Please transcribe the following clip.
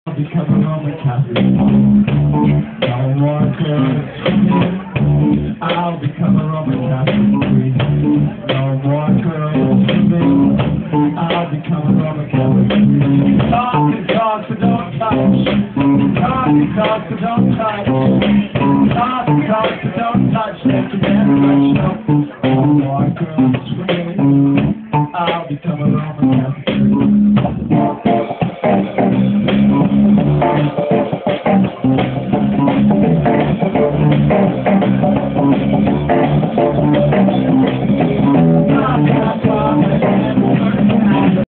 I'll become a Roman Catholic. No more girls screaming. I'll become a Roman Catholic priest. No more girls screaming. I'll become a Roman Catholic priest. Talk but don't touch. Talk but don't touch. Talk but don't touch. Let the never touch. No more girls screaming.